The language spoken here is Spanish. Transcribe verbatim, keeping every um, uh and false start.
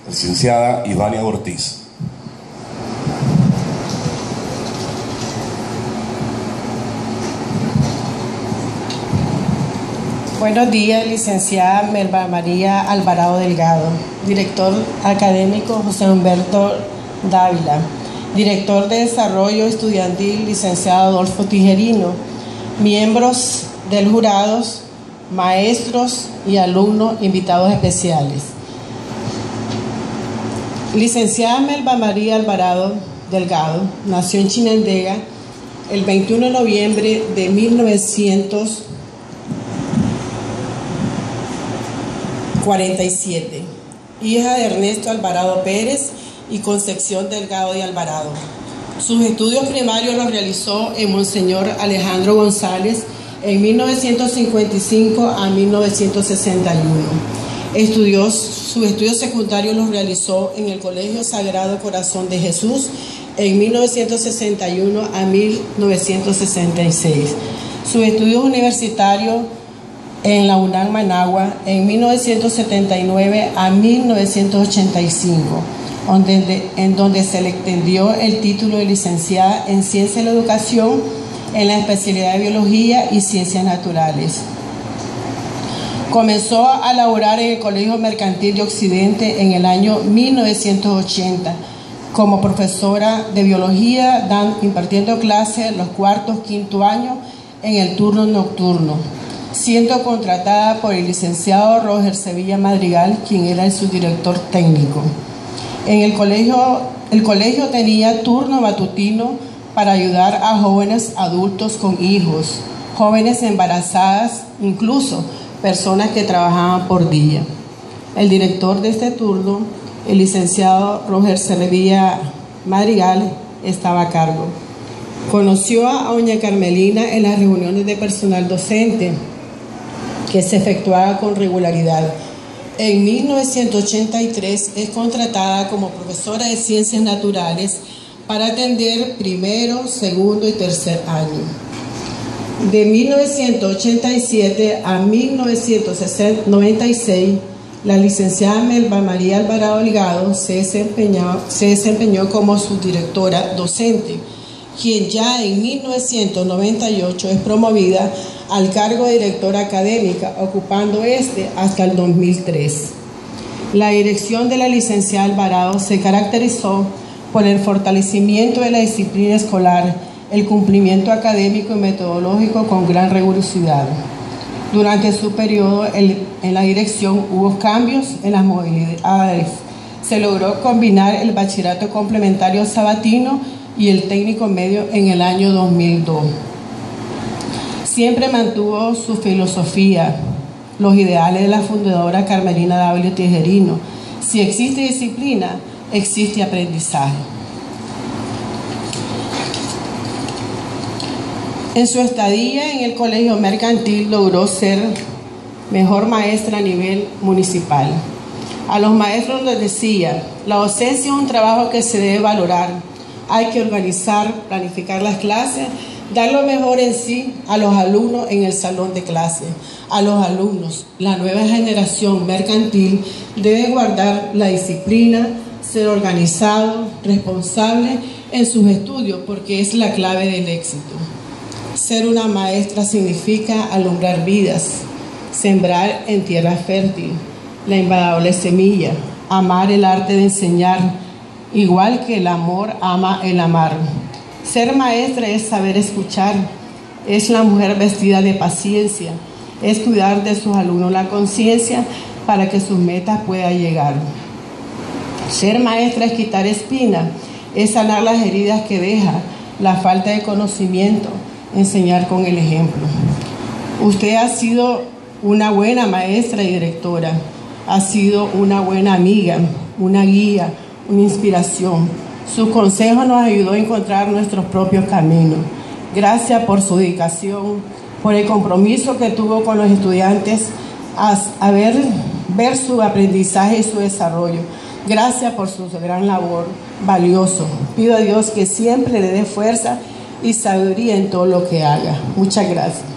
Licenciada Ivania Ortiz. Buenos días, licenciada Melba María Alvarado Delgado, director académico José Humberto Dávila, director de Desarrollo Estudiantil, licenciado Adolfo Tijerino, miembros del jurado, maestros y alumnos invitados especiales. Licenciada Melba María Alvarado Delgado nació en Chinandega el veintiuno de noviembre de mil novecientos cuarenta y siete, hija de Ernesto Alvarado Pérez y Concepción Delgado de Alvarado. Sus estudios primarios los realizó en Monseñor Alejandro González en mil novecientos cincuenta y cinco a mil novecientos sesenta y uno. Estudió, sus estudios secundarios los realizó en el Colegio Sagrado Corazón de Jesús en mil novecientos sesenta y uno a mil novecientos sesenta y seis. Sus estudios universitarios en la UNAM Managua en mil novecientos setenta y nueve a mil novecientos ochenta y cinco, donde, en donde se le extendió el título de licenciada en Ciencia de la Educación en la especialidad de Biología y Ciencias Naturales. Comenzó a laborar en el Colegio Mercantil de Occidente en el año mil novecientos ochenta como profesora de Biología, dan, impartiendo clases los cuartos, quinto año en el turno nocturno, siendo contratada por el licenciado Roger Sevilla Madrigal, quien era su director técnico. En el colegio, el colegio tenía turno matutino para ayudar a jóvenes adultos con hijos, jóvenes embarazadas, incluso personas que trabajaban por día. El director de este turno, el licenciado Roger Sevilla Madrigal, estaba a cargo. Conoció a doña Carmelina en las reuniones de personal docente que se efectuaba con regularidad. En mil novecientos ochenta y tres es contratada como profesora de Ciencias Naturales para atender primero, segundo y tercer año. De mil novecientos ochenta y siete a mil novecientos noventa y seis, la licenciada Melba María Alvarado Delgado se desempeñó, se desempeñó como subdirectora docente, quien ya en mil novecientos noventa y ocho es promovida al cargo de directora académica, ocupando este hasta el dos mil tres. La dirección de la licenciada Alvarado se caracterizó por el fortalecimiento de la disciplina escolar, el cumplimiento académico y metodológico con gran rigurosidad. Durante su periodo el, en la dirección hubo cambios en las modalidades. Se logró combinar el bachillerato complementario sabatino y el técnico medio en el año dos mil dos. Siempre mantuvo su filosofía, los ideales de la fundadora Carmelina Dávila Tijerino. Si existe disciplina, existe aprendizaje. En su estadía en el Colegio Mercantil logró ser mejor maestra a nivel municipal. A los maestros les decía, la docencia es un trabajo que se debe valorar. Hay que organizar, planificar las clases, dar lo mejor en sí a los alumnos en el salón de clase. A los alumnos, la nueva generación mercantil debe guardar la disciplina, ser organizado, responsable en sus estudios, porque es la clave del éxito. Ser una maestra significa alumbrar vidas, sembrar en tierra fértil la invadable semilla, amar el arte de enseñar, igual que el amor ama el amar. Ser maestra es saber escuchar, es la mujer vestida de paciencia, es cuidar de sus alumnos la conciencia para que sus metas puedan llegar. Ser maestra es quitar espina, es sanar las heridas que deja la falta de conocimiento, enseñar con el ejemplo. Usted ha sido una buena maestra y directora, ha sido una buena amiga, una guía, una inspiración. Su consejo nos ayudó a encontrar nuestros propios caminos. Gracias por su dedicación, por el compromiso que tuvo con los estudiantes, a, a ver, ver su aprendizaje y su desarrollo. Gracias por su gran labor, valioso. Pido a Dios que siempre le dé fuerza y sabiduría en todo lo que haga. Muchas gracias.